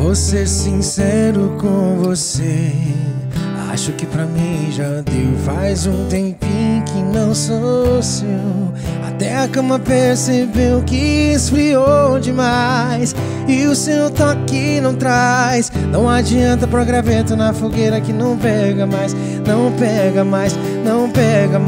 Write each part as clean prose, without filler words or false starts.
Vou ser sincero com você, acho que pra mim já deu. Faz um tempinho que não sou seu. Até a cama percebeu que esfriou demais, e o seu toque não traz. Não adianta pôr graveto na fogueira que não pega mais. Não pega mais, não pega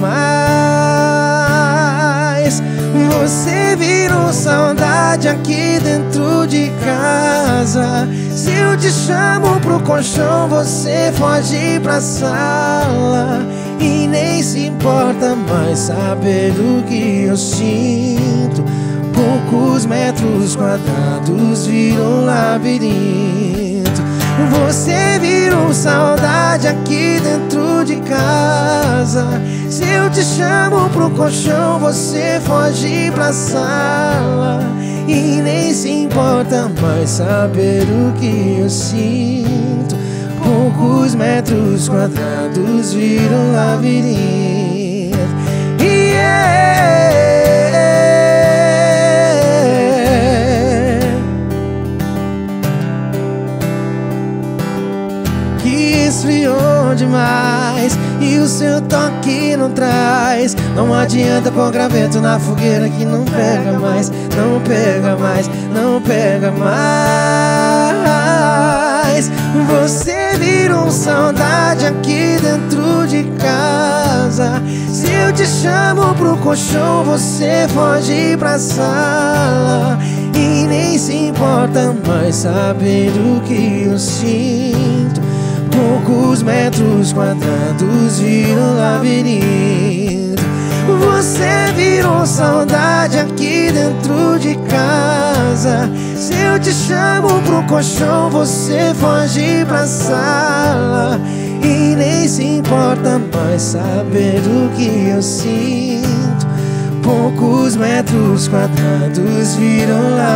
mais. Você virou saudade aqui dentro de casa. Se eu te chamo pro colchão, você foge pra sala e nem se importa mais saber do que eu sinto. Poucos metros quadrados viram um labirinto. Você virou saudade aqui dentro de casa. Se eu te chamo pro colchão, você foge pra sala e nem se importa mais saber o que eu sinto. Poucos metros quadrados viram um labirinto. Que esfriou demais, e o seu toque não traz. Não adianta pôr graveto na fogueira que não pega mais. Não pega mais, não pega mais. Você virou saudade aqui dentro de casa. Se eu te chamo pro colchão, você foge pra sala e nem se importa mais saber o que eu sinto. Poucos metros quadrados viram um labirinto. Você virou saudade aqui dentro de casa. Se eu te chamo pro colchão, você foge pra sala e nem se importa mais saber o que eu sinto. Poucos metros quadrados viram um labirinto.